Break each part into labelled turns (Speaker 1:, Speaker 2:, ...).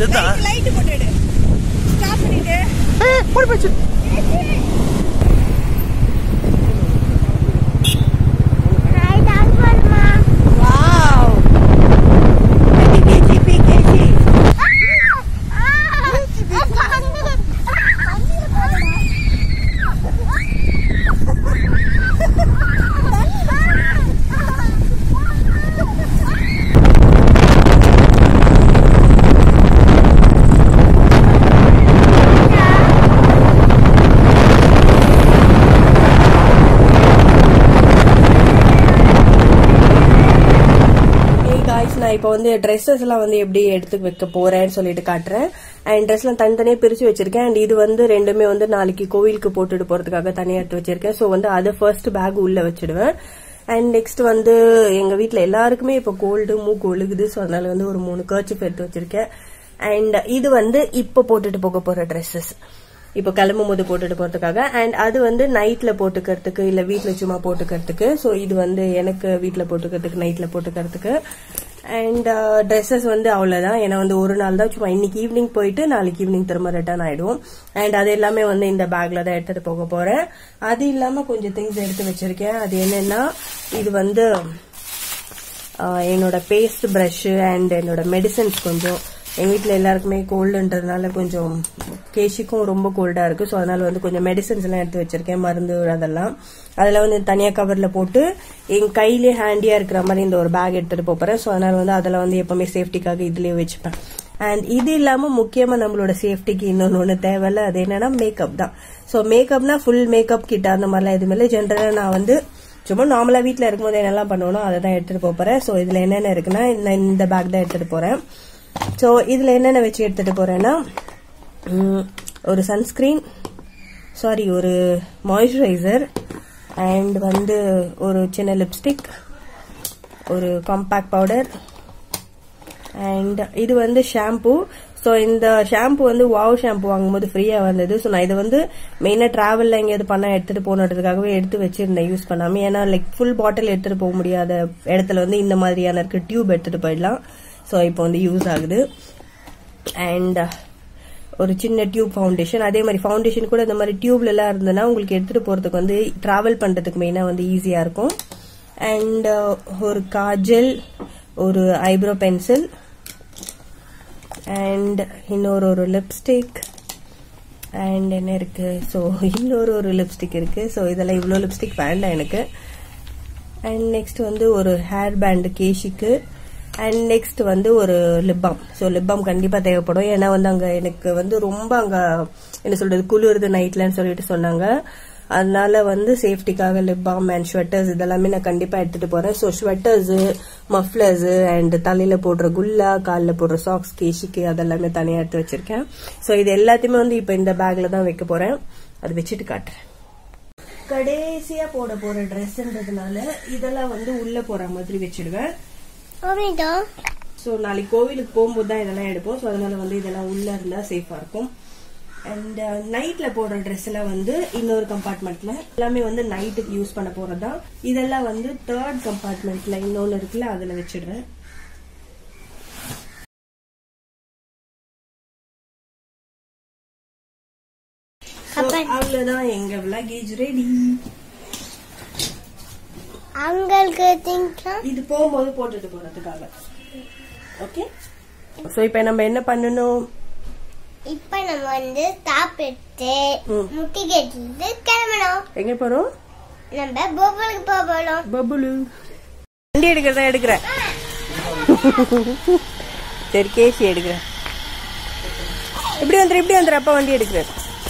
Speaker 1: Light போட்டுடு stop பண்ணிடு போடு போச்சு ஹாய் டாக்டர்மா வாவ் VGP நான் இப்போ வந்து ட்ரெஸ்ஸஸ் எல்லாம் வந்து எப்படி எடுத்து வைக்க போறேன்னு சொல்லிட்டு காட்டுறேன். அண்ட் ட்ரெஸ் எல்லாம் தனித்தனியா பிரிச்சு வச்சிருக்கேன். அண்ட் இது வந்து ரெண்டுமே வந்து நாளைக்கு கோவிலுக்கு போட்டுட்டு போறதுக்காக தனியா எடுத்து வச்சிருக்கேன். சோ வந்து அதை ஃபர்ஸ்ட் பேக் உள்ள வச்சிடுவேன். அண்ட் நெக்ஸ்ட் வந்து எங்க வீட்டுல எல்லாருக்குமே இப்போ கோல்டு மூக்கு ஒழுகுது. சோ அதனால வந்து ஒரு 3 கர்ச்சிப் எடுத்து வச்சிருக்கேன். அண்ட் இது வந்து இப்ப போட்டுட்டு போக போற ட்ரெஸ்ஸஸ், இப்போ கிளம்பும் போது போட்டுட்டு போறதுக்காக. அண்ட் அது வந்து நைட்ல போட்டுக்கிறதுக்கு இல்ல வீட்டுல சும்மா போட்டுக்கிறதுக்கு. சோ இது வந்து எனக்கு வீட்டுல போட்டுக்கிறதுக்கு நைட்ல போட்டுக்கிறதுக்கு. அண்ட் ட்ரெஸ்ஸஸ் வந்து அவ்வளவுதான். ஏன்னா வந்து ஒரு நாள் தான், சும்மா இன்னைக்கு ஈவினிங் போயிட்டு நாளைக்கு ஈவினிங் திரும்ப ரிட்டர்ன் ஆயிடும். அண்ட் அது எல்லாமே வந்து இந்த பேக்ல தான் எடுத்துட்டு போக போறேன். அது இல்லாம கொஞ்சம் திங்ஸ் எடுத்து வச்சிருக்கேன். அது என்னன்னா, இது வந்து என்னோட பேஸ்ட் பிரஷ் அண்ட் என்னோட மெடிசன்ஸ். கொஞ்சம் எங்க வீட்டுல எல்லாருக்குமே கோல்டுன்றதுனால கொஞ்சம் கேஷிக்கும் ரொம்ப கோல்டா இருக்கு. சோ அதனால வந்து கொஞ்சம் மெடிசன்ஸ் எல்லாம் எடுத்து வச்சிருக்கேன், மருந்து அதெல்லாம். அதெல்லாம் வந்து தனியா கவர்ல போட்டு என் கையிலேயே ஹேண்டியா இருக்கிற மாதிரி இந்த ஒரு பேக் எடுத்துட்டு போறேன். சோ அதனால வந்து அதெல்லாம் வந்து எப்பவுமே சேஃப்டிக்காக இதுலயே வச்சுப்பேன். அண்ட் இது இல்லாம முக்கியமா நம்மளோட சேஃப்டிக்கு இன்னொன்னு தேவையில்ல, அது என்னன்னா மேக்கப் தான். சோ மேக்கப்னா ஃபுல் மேக்கப் கிட்ட அந்த மாதிரிலாம் எதுவுமே இல்லை. ஜென்ரலா நான் வந்து சும்மா நார்மலா வீட்டுல இருக்கும்போது என்னெல்லாம் பண்ணுவோம் அதை தான் எடுத்துட்டு போறேன். சோ இதுல என்னென்ன இருக்குன்னா, நான் இந்த பேக் தான் எடுத்துட்டு போறேன். சோ இதுல என்னென்ன வச்சு எடுத்துட்டு போறேன்னா, ஒரு சன்ஸ்கிரீன், ஒரு மாய்ஸ்சரைசர், அண்ட் வந்து ஒரு சின்ன லிப்ஸ்டிக், ஒரு காம்பாக்ட் பவுடர், அண்ட் இது வந்து ஷாம்பு. சோ இந்த ஷாம்பு வந்து வாவ் ஷாம்பு வாங்கும்போது ஃப்ரீயா வந்தது. சோ நான் இது வந்து மெயினா டிராவல்ல எங்கேயாவது பண்ணா எடுத்துட்டு போனதுக்காகவே எடுத்து வச்சிருந்தேன், யூஸ் பண்ணாம. ஏன்னா லைக் ஃபுல் பாட்டில் எடுத்துட்டு போக முடியாத இடத்துல வந்து இந்த மாதிரியான இருக்கு டியூப் எடுத்துட்டு போயிடலாம். சோ இப்போ வந்து யூஸ் ஆகுது. அண்ட் ஒரு சின்ன டியூப் ஃபவுண்டேஷன். அதே மாதிரி ஃபவுண்டேஷன் கூட இந்த மாதிரி டியூப்ல எல்லாம் இருந்ததுன்னா உங்களுக்கு எடுத்துட்டு போறதுக்கு வந்து டிராவல் பண்றதுக்கு மெயினா வந்து ஈஸியா இருக்கும். அண்ட் ஒரு காஜல், ஒரு ஐப்ரோ பென்சில், அண்ட் இன்னொரு லிப்ஸ்டிக், அண்ட் என்ன இருக்கு, சோ இன்னொரு லிப்ஸ்டிக் இருக்கு. சோ இதெல்லாம் இவ்வளவு லிப்ஸ்டிக் வேண்டாம் எனக்கு. அண்ட் நெக்ஸ்ட் வந்து ஒரு ஹேர் பேண்ட் கேஷிக்கு. அண்ட் நெக்ஸ்ட் வந்து ஒரு lip balm. So lip balm கண்டிப்பா தேவைப்படும். ஏன்னா வந்து அங்க எனக்கு வந்து ரொம்ப அங்க என்ன சொல்றது குளிருது நைட்லன்னு சொல்லிட்டு சொன்னாங்க. அதனால வந்து சேஃப்டிக்காக லிப் பாம் அண்ட் ஸ்வெட்டர்ஸ் இதெல்லாமே நான் கண்டிப்பா எடுத்துட்டு போறேன். சோ ஸ்வெட்டர்ஸ், மஃப்லர்ஸ், அண்ட் தலையில போடுற குல்லா, காலில் போடுற சாக்ஸ், கேஷிக்கு அதெல்லாமே தனியா எடுத்து வச்சிருக்கேன். சோ இது எல்லாத்தையுமே வந்து இப்ப இந்த பேக்ல தான் வைக்க போறேன். அது வச்சுட்டு காட்டுறேன். கடைசியா போட போற ட்ரெஸ்ன்றதுனால இதெல்லாம் வந்து உள்ள போற மாதிரி வச்சிடுவேன். சோ நாளைக்கு கோவிலுக்கு போகும்போது தான் இதெல்லாம் எடுப்போம். சோ அதனால வந்து இதெல்லாம் உள்ள இருந்தா சேஃபா இருக்கும். அண்ட் நைட்ல போடுற ட்ரெஸ் எல்லாம் வந்து இன்னொரு கம்பார்ட்மெண்ட்ல, எல்லாமே வந்து நைட்டுக்கு யூஸ் பண்ண போறதுதான். இதெல்லாம் வந்து 3rd கம்பார்ட்மெண்ட்ல இன்னொன்னு இருக்குல்ல, அதுல வச்சிடுறேன். அவ்வளவுதான், எங்க லக்கேஜ் ரெடி. இது போகும்போது போட்டுட்டு போறதுக்காக. ஓகே, சோ இப்ப நம்ம என்ன பண்ணணும்,
Speaker 2: இப்ப நம்ம வந்து சாப்பிட்டு முட்டி கட்டிட்டு கிளம்பணும்.
Speaker 1: எங்க போறோம்,
Speaker 2: நம்ம பபுலுக்கு போறோம்.
Speaker 1: பபுலு வண்டி எடுக்கிறதா எடுக்கிறேன். சரி கேசி எடுக்கிறேன். இப்படி வந்துரு அப்பா வண்டி எடுக்கிறேன்.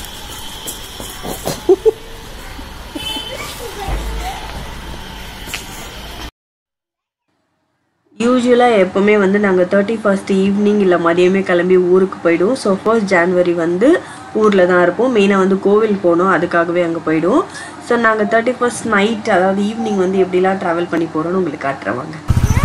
Speaker 1: யூஸ்வலா எப்பவுமே வந்து நாங்கள் 31st ஈவினிங் இல்லை மதியமே கிளம்பி ஊருக்கு போயிடுவோம். ஸோ 1st January வந்து ஊரில் தான் இருப்போம். மெயினாக வந்து கோவில் போகணும், அதுக்காகவே அங்கே போயிடுவோம். ஸோ நாங்கள் 31st நைட், அதாவது ஈவினிங் வந்து எப்படிலாம் ட்ராவல் பண்ணி போகிறோன்னு உங்களுக்கு காட்டுறவாங்க.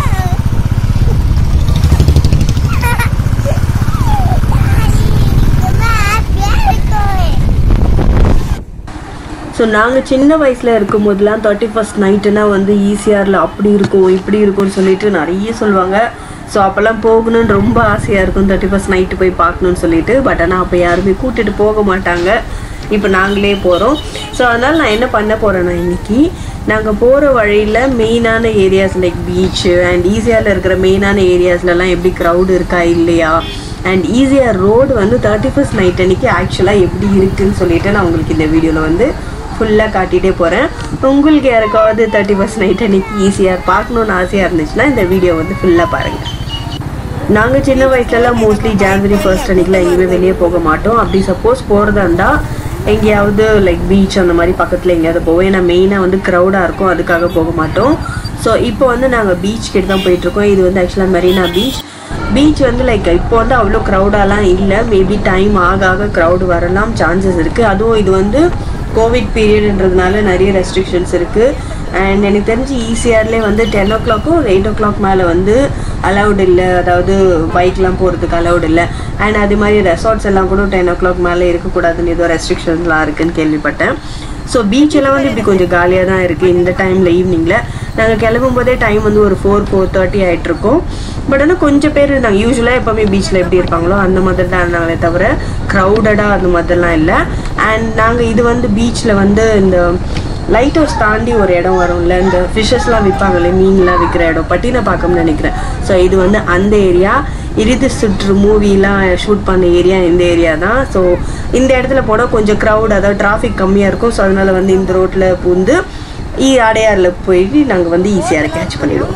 Speaker 1: ஸோ நாங்கள் சின்ன வயசில் இருக்கும் போதெல்லாம் 31st நைட்டுனா வந்து ECRல அப்படி இருக்கும் இப்படி இருக்கும்னு சொல்லிட்டு நிறைய சொல்லுவாங்க. ஸோ அப்போல்லாம் போகணும்னு ரொம்ப ஆசையாக இருக்கும் 31st நைட்டு போய் பார்க்கணுன்னு சொல்லிட்டு. பட் ஆனால் அப்போ யாருமே கூட்டிகிட்டு போக மாட்டாங்க. இப்போ நாங்களே போகிறோம். ஸோ அதனால் நான் என்ன பண்ண போகிறேன்னா இன்னைக்கு நாங்கள் போகிற வழியில் மெயினான ஏரியாஸ் லைக் பீச்சு அண்ட் ஈஸியாவில் இருக்கிற மெயினான ஏரியாஸ்லலாம் எப்படி க்ரௌடு இருக்கா இல்லையா, அண்ட் ECR ரோடு வந்து 31st நைட் அன்றைக்கி ஆக்சுவலாக எப்படி இருக்குதுன்னு சொல்லிட்டு நான் உங்களுக்கு இந்த வீடியோவில் வந்து ஃபுல்லாக காட்டிகிட்டே போகிறேன். உங்களுக்கு யாருக்காவது 31st நைட் அன்றைக்கி ECR பார்க்கணுன்னு ஆசையாக இருந்துச்சுன்னா இந்த வீடியோ வந்து ஃபுல்லாக பாருங்கள். நாங்கள் சின்ன வயசுலலாம் மோஸ்ட்லி January 1st அன்றைக்கிலாம் எங்கேயுமே வெளியே போக மாட்டோம். அப்படி சப்போஸ் போகிறதா இருந்தால் எங்கேயாவது லைக் பீச் அந்த மாதிரி பக்கத்தில் எங்கேயாவது போவோம். ஏன்னா மெயினாக வந்து க்ரௌடாக இருக்கும், அதுக்காக போக மாட்டோம். ஸோ இப்போ வந்து நாங்கள் பீச் கிட்ட தான் போயிட்டுருக்கோம். இது வந்து ஆக்சுவலாக மெரினா பீச் வந்து லைக் இப்போ வந்து அவ்வளோ க்ரௌடாலாம் இல்லை. மேபி டைம் ஆக க்ரௌடு வரலாம், சான்சஸ் இருக்குது. அதுவும் இது வந்து கோவிட் பீரியட்ன்றதுனால நிறைய ரெஸ்ட்ரிக்ஷன்ஸ் இருக்குது. அண்ட் எனக்கு தெரிஞ்சு ECRலேயே வந்து 10 o'clock or 8 o'clock மேலே வந்து அலவுட் இல்லை, அதாவது பைக்லாம் போகிறதுக்கு அலவுட் இல்லை. அண்ட் அது மாதிரி ரெசார்ட்ஸ் எல்லாம் கூட 10 o'clock மேலே இருக்கக்கூடாதுன்னு ஏதோ ரெஸ்ட்ரிக்ஷன்ஸ்லாம் இருக்குதுன்னு கேள்விப்பட்டேன். ஸோ பீச்செல்லாம் வந்து இப்படி கொஞ்சம் காலியாக தான் இருக்குது இந்த டைமில். ஈவினிங்கில் நாங்கள் கிளம்பும் போதே டைம் வந்து ஒரு 4:30 ஆகிட்ருக்கோம். பட் ஆனால் கொஞ்சம் பேர் இருந்தாங்க. யூஸ்வலாக எப்போவுமே பீச்சில் எப்படி இருப்பாங்களோ அந்த மாதிரி தான் இருந்தாங்களே தவிர க்ரௌடடாக அந்த மாதிரிலாம் இல்லை. அண்ட் நாங்கள் இது வந்து பீச்சில் வந்து இந்த லைட் ஹவுஸ் தாண்டி ஒரு இடம் வரும்ல, இந்த ஃபிஷ்ஷஸ்லாம் விற்பாங்களே, மீன்லாம் விற்கிற இடம், பட்டினப்பாக்கம்னு நினைக்கிறேன். ஸோ இது வந்து அந்த ஏரியா. இறுதி சுற்று மூவிலாம் ஷூட் பண்ண ஏரியா இந்த ஏரியா தான். ஸோ இந்த இடத்துல போனால் கொஞ்சம் க்ரௌட், அதாவது டிராஃபிக் கம்மியாக இருக்கும். ஸோ அதனால் வந்து இந்த ரோட்டில் பூந்து அடையாரில் போயிட்டு நாங்கள் வந்து ECR கேட்ச் பண்ணிடுவோம்.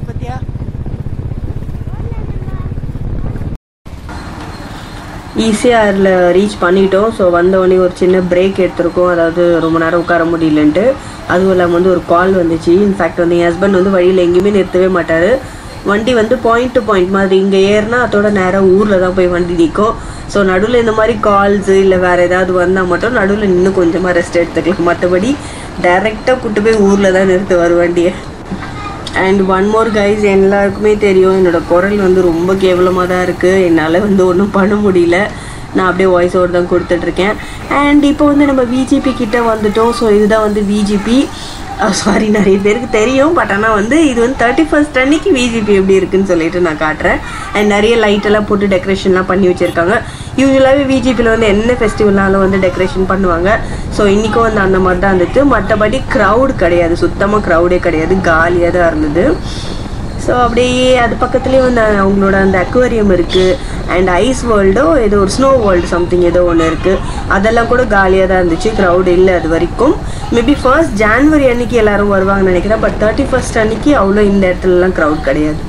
Speaker 1: ECRல ரீச் பண்ணிட்டோம். ஸோ வந்தவொடனே ஒரு சின்ன பிரேக் எடுத்திருக்கோம், அதாவது ரொம்ப நேரம் உட்கார முடியலன்ட்டு. அதுவும் இல்லாமல் வந்து ஒரு கால் வந்துச்சு. இன்ஃபேக்ட் வந்து என் ஹஸ்பண்ட் வந்து வழியில் எங்கேயுமே நிறுத்தவே மாட்டார். வண்டி வந்து பாயிண்ட் டு பாயிண்ட் மாதிரி, இங்கே ஏறினா அதோட நேராக ஊரில் தான் போய் வண்டி நிற்கும். ஸோ நடுவில் இந்த மாதிரி கால்ஸு இல்லை வேறு ஏதாவது வந்தால் மட்டும் நடுவில் இன்னும் கொஞ்சமாக ரெஸ்ட் எடுத்துக்கலாம். மற்றபடி டைரெக்டாக கூட்டு போய் ஊரில் தான் நிறுத்துவார் வண்டியை. அண்ட் ஒன் மோர் கைஸ், எல்லாருக்குமே தெரியும் என்னோடய குரல் வந்து ரொம்ப கேவலமாக தான் இருக்குது. என்னால் வந்து ஒன்றும் பண்ண முடியல. நான் அப்படியே வாய்ஸ் ஓவர் தான் கொடுத்துட்ருக்கேன். அண்ட் இப்போ வந்து நம்ம VGP கிட்டே வந்துட்டோம். ஸோ இதுதான் வந்து VGP. சாரி, நிறைய பேருக்கு தெரியும். பட் ஆனால் வந்து இது வந்து 31st அன்னைக்கு VGP எப்படி இருக்குன்னு சொல்லிட்டு நான் காட்டுறேன். அண்ட் நிறைய லைட்டெல்லாம் போட்டு டெக்கரேஷன்லாம் பண்ணி வச்சுருக்காங்க. யூஸ்வலாகவே VGPயில் வந்து என்ன ஃபெஸ்டிவல்னாலும் வந்து டெக்கரேஷன் பண்ணுவாங்க. ஸோ இன்றைக்கும் வந்து அந்த மாதிரி தான் இருந்துச்சு. மற்றபடி க்ரௌட் கிடையாது, சுத்தமாக க்ரௌடே கிடையாது, காலியாக தான் இருந்தது. ஸோ அப்படியே அது பக்கத்துலேயே வந்து அவங்களோட அந்த அக்வேரியம் இருக்குது. அண்ட் ஐஸ் வேர்ல்டோ ஏதோ ஒரு ஸ்னோ வேர்ல்டு சம்திங் ஏதோ ஒன்று இருக்குது. அதெல்லாம் கூட காலியாக தான் இருந்துச்சு, க்ரௌட் இல்லை அது வரைக்கும். மேபி 1st January அன்றைக்கி எல்லோரும் வருவாங்கன்னு நினைக்கிறேன். பட் 31st அன்றைக்கி அவ்வளோ இந்த இடத்துலலாம் க்ரௌட் கிடையாது.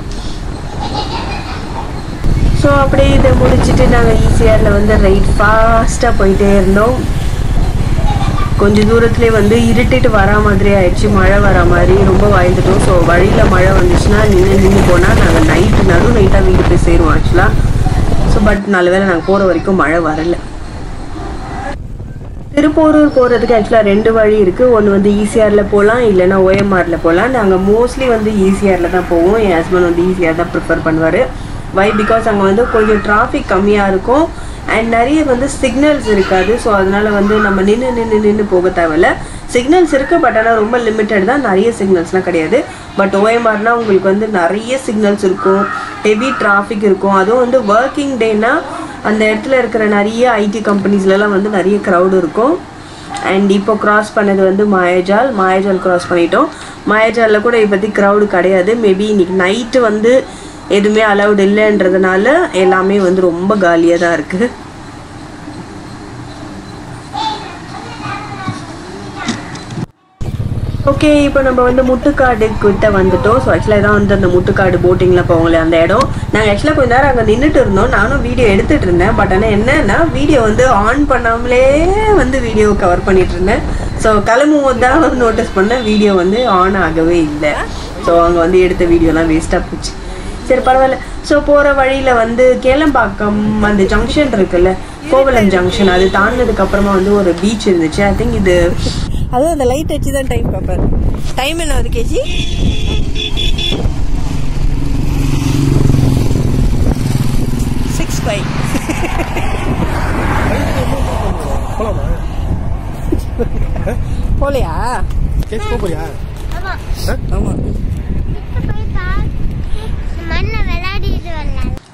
Speaker 1: ஸோ அப்படியே இதை முடிச்சுட்டு நாங்கள் ECRல வந்து ரைட் ஃபாஸ்ட்டாக போயிட்டே இருந்தோம். கொஞ்சம் தூரத்துலேயே வந்து இருட்டிட்டு வரா மாதிரி ஆயிடுச்சு, மழை வரா மாதிரி ரொம்ப வாழ்ந்துட்டோம். ஸோ வழியில் மழை வந்துச்சுன்னா நின்று போனால் நாங்கள் நைட்டாக வீடு போய் சேருவோம் ஆக்சுவலாக. ஸோ பட் நல்ல வேளை நாங்கள் போகிற வரைக்கும் மழை வரலை. திருப்போரூர் போகிறதுக்கு ஆக்சுவலாக 2 வழி இருக்குது. ஒன்று வந்து ECRல போகலாம், இல்லைனா OMRல போகலாம். நாங்கள் மோஸ்ட்லி வந்து ECRல தான் போவோம். என் ஹஸ்பண்ட் வந்து ECR தான் ப்ரிஃபர் பண்ணுவார். வை பிகாஸ் அங்கே வந்து கொஞ்சம் டிராஃபிக் கம்மியாக இருக்கும் அண்ட் நிறைய வந்து சிக்னல்ஸ் இருக்காது. ஸோ அதனால் வந்து நம்ம நின்று போக தேவையில்ல. சிக்னல்ஸ் இருக்குது, பட் ஆனால் ரொம்ப லிமிட்டட் தான், நிறைய சிக்னல்ஸ்லாம் கிடையாது. பட் OMRனால் உங்களுக்கு வந்து நிறைய சிக்னல்ஸ் இருக்கும், ஹெவி டிராஃபிக் இருக்கும். அதுவும் வந்து ஒர்க்கிங் டேனா அந்த இடத்துல இருக்கிற நிறைய IT கம்பெனிஸ்லலாம் வந்து நிறைய க்ரௌடு இருக்கும். அண்ட் இப்போ க்ராஸ் பண்ணது வந்து மாயாஜால் க்ராஸ் பண்ணிட்டோம். மாயாஜாலில் கூட இப்போதைக்கு க்ரௌடு கிடையாது. மேபி இன்றைக்கி நைட்டு வந்து எதுவுமே அலவுட் இல்லைன்றதுனால எல்லாமே வந்து ரொம்ப காலியாக தான் இருக்குது. ஓகே, இப்போ நம்ம வந்து முட்டுக்காடு கிட்ட வந்துட்டோம். ஸோ ஆக்சுவலாக தான் வந்து அந்த முட்டுக்காடு போட்டிங்கில் போவாங்களே அந்த இடம். நாங்கள் ஆக்சுவலாக கொஞ்ச நேரம் அங்கே நின்றுட்டு இருந்தோம். நானும் வீடியோ எடுத்துகிட்டு இருந்தேன். பட் ஆனால் என்னன்னா வீடியோ வந்து ஆன் பண்ணாமலே வந்து வீடியோ கவர் பண்ணிட்டு இருந்தேன். ஸோ கிளம்பும் போது தான் நோட்டீஸ் பண்ணேன் வீடியோ வந்து ஆன் ஆகவே இல்லை. ஸோ அங்கே வந்து எடுத்த வீடியோலாம் வேஸ்ட்டாக போச்சு. சரி பரவாயில்ல. ஸோ போகிற வழியில் வந்து கேளம்பாக்கம் அந்த ஜங்ஷன் இருக்குல்ல, கோவலம் ஜங்ஷன், அது தாண்டினதுக்கு அப்புறமா வந்து ஒரு பீச் இருந்துச்சு. ஐ திங்க் இது அதுவும் அந்த லைட் வச்சு தான் டைம் பார்ப்பேன். டைம் என்ன அது கேஜி? 6:05. போலையா?
Speaker 2: ஆமா
Speaker 1: ஆமா.
Speaker 2: மண்ண விளையாடி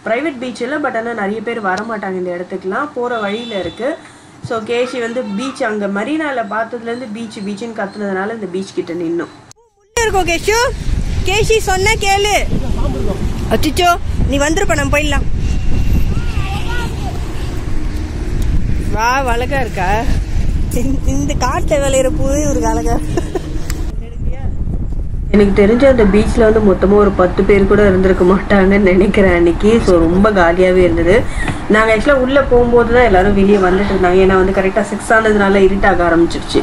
Speaker 1: ப்ரைவேட் பீச் இல்லை, பட் ஆனால் நிறைய பேர் வரமாட்டாங்க இந்த இடத்துக்குலாம், போகிற வழியில் இருக்குது. ஸோ கேஷி வந்து பீச் அங்கே மரீனாவில் பார்த்ததுலேருந்து பீச்சுன்னு கத்துனதுனால இந்த பீச் கிட்ட நின்னோம். இருக்கோம் கேஷு, கேஷி சொன்ன கேளு. அச்சிச்சோ நீ வந்துருப்ப, நம்ம போயிடலாம். வா, அழகா இருக்கா இந்த காட்டில் விளையிற பூவே ஒரு அழகா. எனக்கு தெரிஞ்ச அந்த பீச்சில் வந்து மொத்தமாக ஒரு 10 பேர் கூட இருந்திருக்க மாட்டாங்கன்னு நினைக்கிறேன் அன்னைக்கு. ஸோ ரொம்ப காலியாகவே இருந்தது. நாங்கள் ஆக்சுவலாக உள்ளே போகும்போது தான் எல்லாரும் வெளியே வந்துட்டு இருந்தாங்க. ஏன்னா வந்து கரெக்டாக 6 ஆனதுனால இருட்டாக ஆரம்பிச்சிருச்சு.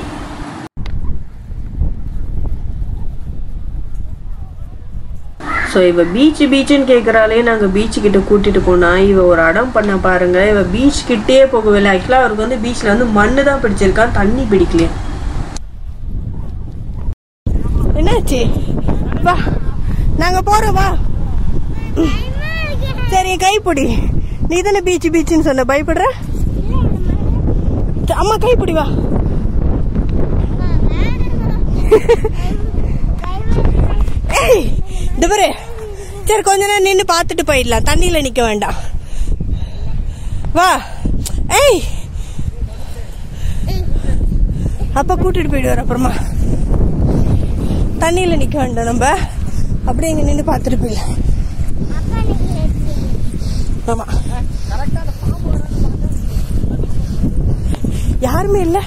Speaker 1: ஸோ இவ பீச்சுன்னு கேட்குறாலே நாங்கள் பீச்சுக்கிட்ட கூட்டிகிட்டு போனால் இவ ஒரு அடம் பண்ண பாருங்க. இவ பீச் கிட்டே போகவில்லை. ஆக்சுவலாக அவருக்கு வந்து பீச்சில் வந்து மண்ணு தான் பிடிச்சிருக்கான், தண்ணி பிடிக்கலையே. என்னாச்சு? வா நாங்கள் போகிறோம், வா. சரி கைப்பிடி, நீ தானே பீச்சுன்னு சொன்ன, பயப்படுற? அம்மா கைப்பிடி, வா. ஏய் இந்த பாரு, சரி கொஞ்ச நேரம் நின்று பார்த்துட்டு போயிடலாம், தண்ணியில நிக்க வேண்டாம், வா. ஏய் அப்ப கூட்டிட்டு போயிடுவார், அப்புறமா தண்ணியில நிக்க வேண்டாம், நம்ம அப்படியே இங்க நின்று பார்த்துட்டு போயிடலாம். ஆமா யாருமே இல்ல.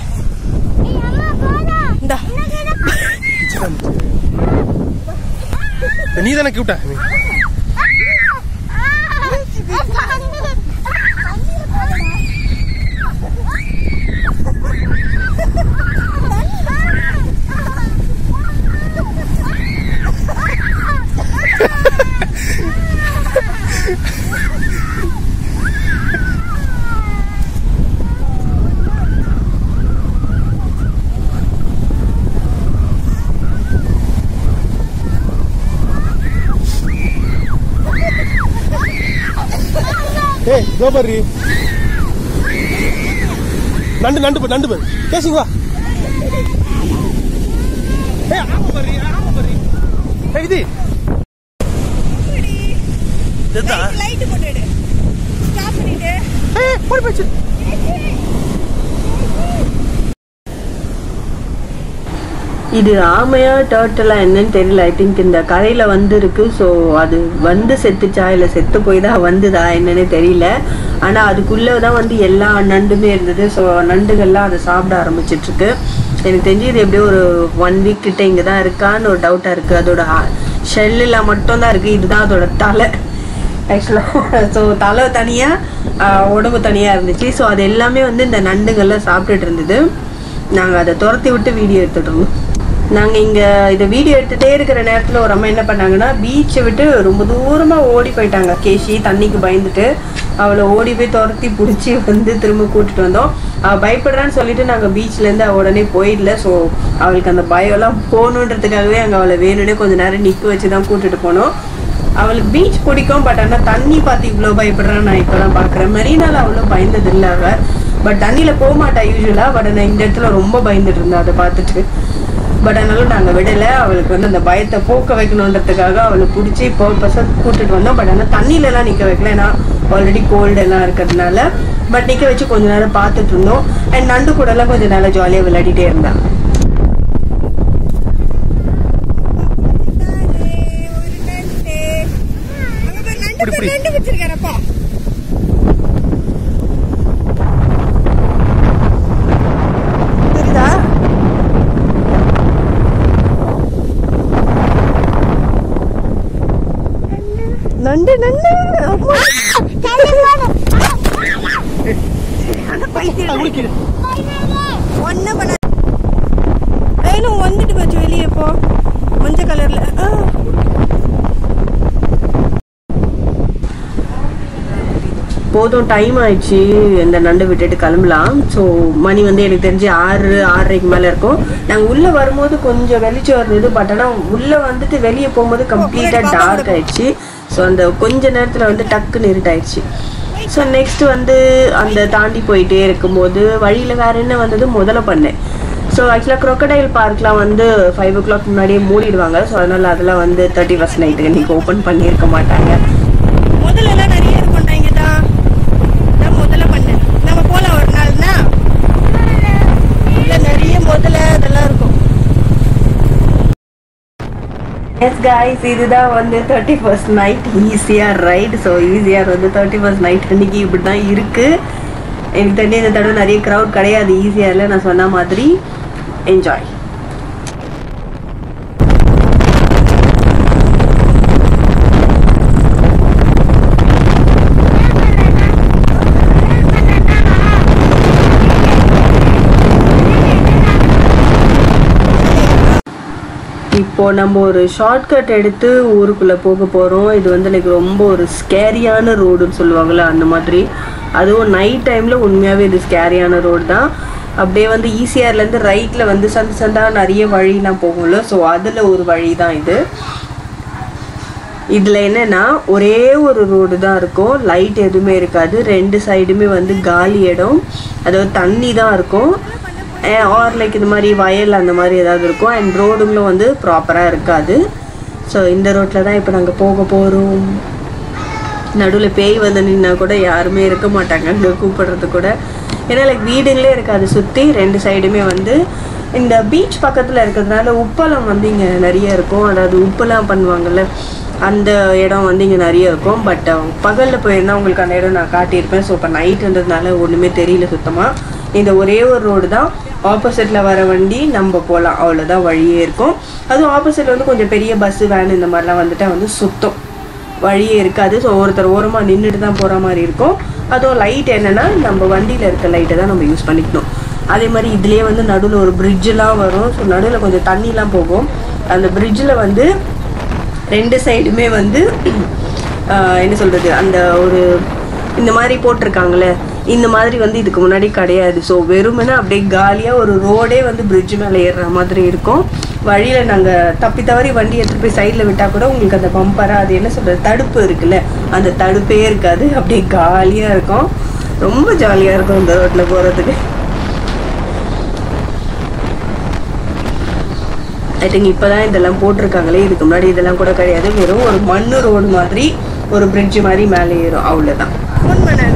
Speaker 1: இந்தா
Speaker 3: நீ தானே கியூட்டா? ஏய் கோபரி, நண்டு பாரு கேசிங், வா. ஏய் ஆமா பாரு ஏய் இது தெதா லைட் போட்டுடு, ஸ்டாப் பண்ணிடு. ஏய் போடு போச்சு. இது ஆமையா டர்ட்டலா என்னன்னு தெரியல. ஐ திங்க் இந்த கரையில வந்து இருக்கு. ஸோ அது வந்து செத்துச்சா இல்லை செத்து போய் தான் வந்துதா என்னன்னு தெரியல. ஆனா அதுக்குள்ளதான் வந்து எல்லா நண்டுமே இருந்தது. ஸோ நண்டுகள்லாம் அதை சாப்பிட ஆரம்பிச்சிட்டு இருக்கு. எனக்கு தெரிஞ்சு இது எப்படியும் ஒரு 1 வீக் கிட்ட இங்கதான் இருக்கான்னு ஒரு டவுட்டா இருக்கு. அதோட ஷெல்லுல மட்டும் தான் இருக்கு. இதுதான் அதோட தலை ஆக்சுவலா. ஸோ தலை தனியா உடம்பு தனியா இருந்துச்சு. ஸோ அது எல்லாமே வந்து இந்த நண்டுகள்லாம் சாப்பிட்டுட்டு இருந்தது. நாங்க அதை துரத்தி விட்டு வீடியோ எடுத்துட்டு இருந்தோம். நாங்கள் இங்கே இதை வீடியோ எடுத்துகிட்டே இருக்கிற நேரத்தில் ஒரு அம்மா என்ன பண்ணாங்கன்னா, பீச்சை விட்டு ரொம்ப தூரமாக ஓடி போயிட்டாங்க. கேஷி தண்ணிக்கு பயந்துட்டு அவளை ஓடி போய் துரத்தி பிடிச்சி வந்து திரும்ப கூட்டிட்டு வந்தோம். அவள் பயப்படுறான்னு சொல்லிட்டு நாங்கள் பீச்லேருந்து உடனே போயிடல. ஸோ அவளுக்கு அந்த பயம்லாம் போகணுன்றதுக்காகவே அங்கே அவளை வேணும்னே கொஞ்சம் நேரம் நிற்க வச்சு தான் கூட்டிட்டு போனோம். அவளுக்கு பீச் பிடிக்கும், பட் ஆனால் தண்ணி பார்த்து இவ்வளோ பயப்படுறான்னு நான் இப்போ தான் பார்க்குறேன். மெரினால அவ்வளோ பயந்தது இல்லை அவள், பட் தண்ணியில் போக மாட்டா யூஸ்வலாக. பட் ஆனால் இந்த இடத்துல ரொம்ப பயந்துட்டு இருந்தா அதை பார்த்துட்டு. பட் ஆனாலும் நாங்கள் விடலை. அவளுக்கு வந்து அந்த பயத்தை போக்க வைக்கணுன்றதுக்காக அவளை பிடிச்சி பர்பஸாக கூட்டிட்டு வந்தோம். பட் ஆனால் தண்ணியிலலாம் நிற்க வைக்கல, ஏன்னா ஆல்ரெடி கோல்டு எல்லாம் இருக்கிறதுனால. பட் நிற்க வச்சு கொஞ்ச நேரம் பார்த்துட்டு இருந்தோம். அண்ட் நண்டு கூட எல்லாம் கொஞ்சம் நல்லா ஜாலியாக விளையாடிட்டே இருந்தான். வச்சிருக்காரப்பா தெரியுதா? நண்டு நண்டு ஒன்ன பண்ண ஏனும் வந்துட்டு போச்சு வெளியே. போ மஞ்சள் கலர்ல போதும், டைம் ஆயிடுச்சு, இந்த நண்டு விட்டுட்டு கிளம்பலாம். ஸோ மணி வந்து எனக்கு தெரிஞ்சு 6:30க்கு மேலே இருக்கும். நாங்கள் உள்ளே வரும்போது கொஞ்சம் வெளிச்சம் இருந்தது. பட் ஆனால் உள்ளே வந்துட்டு வெளியே போகும்போது கம்ப்ளீட்டாக டார்க் ஆயிடுச்சு. ஸோ அந்த கொஞ்ச நேரத்தில் வந்து டக்குன்னு இருட்டாயிடுச்சு. ஸோ நெக்ஸ்ட் வந்து அந்த தாண்டி போயிட்டே இருக்கும்போது வழியில் வேற என்ன வந்தது முதல்ல பண்ணேன். ஸோ ஆக்சுவலாக Crocodile பார்க்லாம் வந்து 5 o'clock முன்னாடியே மூடிடுவாங்க. ஸோ அதனால் அதெல்லாம் வந்து 31st நைட்டுக்கு இன்றைக்கி ஓப்பன் பண்ணியிருக்க மாட்டாங்க.
Speaker 1: முதல்ல எல்லாம் நிறைய இருக்கும்டா. இங்கதான் முதல்ல பண்ணு. நம்ம போலாம் ஒரு நாள்னா இல்ல நிறைய முதல்ல அதெல்லாம் இருக்கும். எஸ் காய்ஸ், இதுதான் வந்து 31st night ECR right. So ECR வந்து 31st நைட் அன்னைக்கு இப்படி தான் இருக்கு. எனக்கு தெரிஞ்ச இந்த தடவை நிறைய க்ரௌட் கிடையாது ECRல. நான் சொன்ன மாதிரி என்ஜாய். இப்போ நம்ம ஒரு ஷார்ட்கட் எடுத்து ஊருக்குள்ளே போக போகிறோம். இது வந்து எனக்கு ரொம்ப ஒரு ஸ்கேரியான ரோடுன்னு சொல்லுவாங்கள்ல, அந்த மாதிரி. அதுவும் நைட் டைமில் உண்மையாகவே இது ஸ்கேரியான ரோடு தான். அப்படியே வந்து ECRலேருந்து ரைட்டில் வந்து சந்தாக நிறைய வழிலாம் போகும்ல, ஸோ அதில் ஒரு வழி தான் இது. இதில் என்னென்னா ஒரே ஒரு ரோடு தான் இருக்கும், லைட் எதுவுமே இருக்காது. 2 சைடுமே வந்து காலி இடம், அதாவது தண்ணி தான் இருக்கும். ஆர் லைக் இந்த மாதிரி வயல் அந்த மாதிரி ஏதாவது இருக்கும். அண்ட் ரோடுங்களும் வந்து ப்ராப்பராக இருக்காது. ஸோ இந்த ரோட்டில் தான் இப்போ நாங்கள் போக போகிறோம். நடுவில் பேய் வந்து நின்னா கூட யாருமே இருக்க மாட்டாங்க அங்கே கூப்பிடுறது கூட. ஏன்னா லைக் வீடுங்களே இருக்காது சுற்றி. 2 சைடுமே வந்து இந்த பீச் பக்கத்தில் இருக்கிறதுனால உப்பெல்லாம் வந்து இங்கே நிறைய இருக்கும். அதாவது உப்பெல்லாம் பண்ணுவாங்கள்ல, அந்த இடம் வந்து இங்கே நிறைய இருக்கும். பட் பகலில் போயிருந்தால் உங்களுக்கு அந்த இடம் நான் காட்டியிருப்பேன். ஸோ இப்போ நைட்டுன்றதுனால ஒன்றுமே தெரியல சுத்தமாக. இந்த ஒரே ஒரு ரோடு தான். ஆப்போசிட்டில் வர வண்டி நம்ம போகலாம், அவ்வளோதான் வழியே இருக்கும். அதுவும் ஆப்போசிட்டில் வந்து கொஞ்சம் பெரிய பஸ்ஸு வேன் இந்த மாதிரிலாம் வந்துட்டால் வந்து சுத்தம் வழியே இருக்காது. ஸோ ஒருத்தர் ஓரமாக நின்றுட்டு தான் போகிற மாதிரி இருக்கும். அதுவும் லைட் என்னென்னா நம்ம வண்டியில் இருக்க லைட்டை தான் நம்ம யூஸ் பண்ணிக்கணும். அதே மாதிரி இதுலேயே வந்து நடுவில் ஒரு பிரிட்ஜெலாம் வரும். ஸோ நடுவில் கொஞ்சம் தண்ணிலாம் போகும். அந்த பிரிட்ஜில் வந்து 2 சைடுமே வந்து என்ன சொல்கிறது, அந்த ஒரு இந்த மாதிரி போட்டிருக்காங்களே, இந்த மாதிரி வந்து இதுக்கு முன்னாடி கிடையாது. ஸோ வெறுமனே அப்படியே காலியாக ஒரு ரோடே வந்து பிரிட்ஜ் மேலே ஏறுற மாதிரி இருக்கும். வழியில் நாங்கள் தப்பி தவறி வண்டி எடுத்துகிட்டு போய் சைடில் விட்டால் கூட உங்களுக்கு அந்த பம்பராக அது என்ன சொல்கிறது தடுப்பு இருக்குல்ல, அந்த தடுப்பே இருக்காது. அப்படியே காலியாக இருக்கும். ரொம்ப ஜாலியாக இருக்கும் இந்த ரோட்டில் போகிறதுக்கு. ஐ திங்க் இப்போ தான் இதெல்லாம் போட்டிருக்காங்களே, இதுக்கு முன்னாடி இதெல்லாம் கூட கிடையாது. வெறும் ஒரு மண் ரோடு மாதிரி ஒரு பிரிட்ஜ் மாதிரி மேலே ஏறும், அவ்வளோதான். ஃபோன் பண்ணாங்க.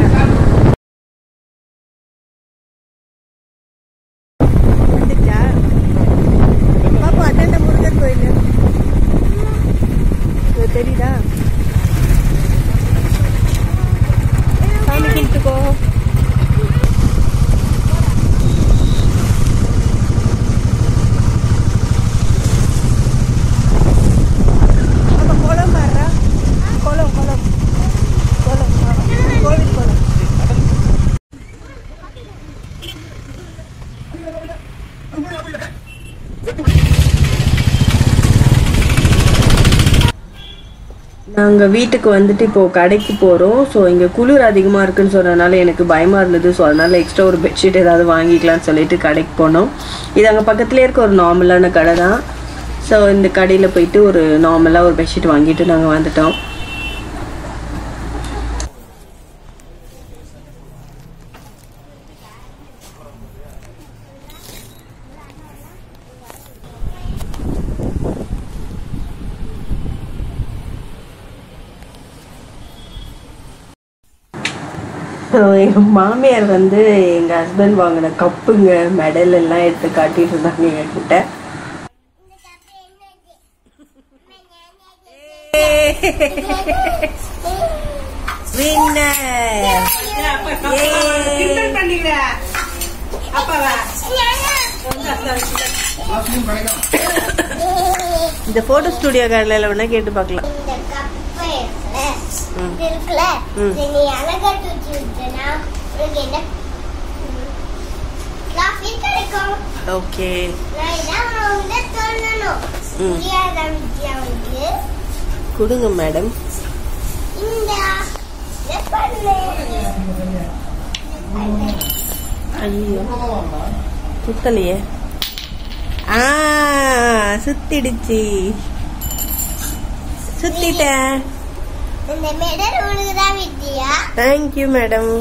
Speaker 1: தெரியுதா சாமி கிட்டுக்கோ. அப்ப குளம் பாடுறா, குளம் குளம் குளம் கோவில் குளம். நாங்கள் வீட்டுக்கு வந்துட்டு இப்போது கடைக்கு போகிறோம். ஸோ இங்கே குளிர் அதிகமாக இருக்குன்னு சொன்னதுனால எனக்கு பயமாக இருந்தது. ஸோ அதனால் எக்ஸ்ட்ரா ஒரு பெட்ஷீட் ஏதாவது வாங்கிக்கலாம்னு சொல்லிட்டு கடைக்கு போனோம். இது அங்கே பக்கத்துலேயே இருக்க ஒரு நார்மலான கடை தான். ஸோ இந்த கடையில் போயிட்டு ஒரு நார்மலாக ஒரு பெட்ஷீட் வாங்கிட்டு நாங்கள் வந்துட்டோம். ஸோ எங்கள் மாமியார் வந்து எங்கள் ஹஸ்பண்ட் வாங்கின கப்புங்க மெடல் எல்லாம் எடுத்து காட்டிட்டு இருந்தாங்க எங்ககிட்ட. இந்த போட்டோ ஸ்டுடியோ கார்டில் வேணா கேட்டு பார்க்கலாம். ஓகே கொடுங்க மேடம். ஐயோ சுத்தலையே. சுத்திடுச்சு, சுத்திட்டேன். Thank you madam.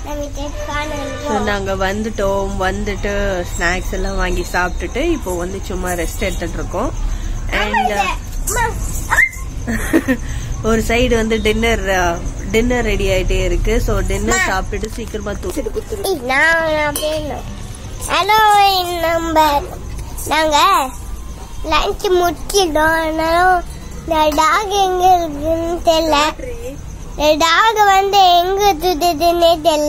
Speaker 1: நாங்க வந்துட்டோம். வந்துட்டு ஸ்நாக்ஸ் எல்லாம் வாங்கி சாப்பிட்டுட்டு இப்போ வந்து சும்மா ரெஸ்ட் எடுத்துட்டு இருக்கோம். அண்ட் ஒரு சைடு வந்து டின்னர் ரெடி ஆயிட்டே இருக்கு. சோ டின்னர் சாப்பிட்டுட்டு சீக்கிரமா தூக்கிட்டு
Speaker 2: ஹலோ, நாங்க லஞ்ச் முடிச்சிட்டோம். டாக் எங்க இருக்குன்னு தெரியல. டாக் வந்து எங்க சுத்துதுன்னே தெரியல.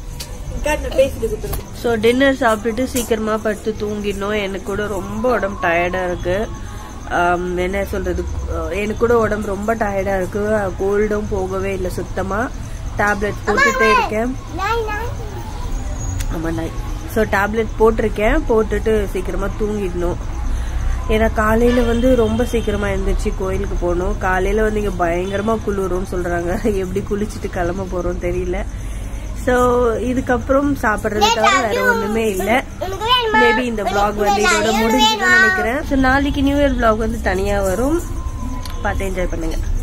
Speaker 1: ஸோ டின்னர் சாப்பிட்டுட்டு சீக்கிரமா படுத்து தூங்கிடணும். எனக்கு கூட ரொம்ப உடம்பு டயர்டா இருக்கு. என்ன சொல்றது, எனக்கு கூட உடம்பு ரொம்ப டயர்டா இருக்கு. கோல்டும் போகவே இல்லை சுத்தமா. டேப்லெட் போட்டுட்டே இருக்கேன். ஆமா நாய். ஸோ டேப்லெட் போட்டிருக்கேன். போட்டுட்டு சீக்கிரமா தூங்கிடணும். ஏன்னா காலையில வந்து ரொம்ப சீக்கிரமா எழுந்திரிச்சு கோயிலுக்கு போகணும். காலையில வந்து இங்க பயங்கரமா குளிரும்னு சொல்றாங்க. எப்படி குளிச்சுட்டு கிளம்ப போறோம் தெரியல. ஸோ இதுக்கப்புறம் சாப்பிட்றது தவிர வேற ஒண்ணுமே இல்லை. மேபி இந்த vlog வந்து இதோட முடிஞ்சுன்னு நினைக்கிறேன். ஸோ நாளைக்கு நியூ இயர் vlog வந்து தனியா வரும். பார்த்து என்ஜாய் பண்ணுங்க.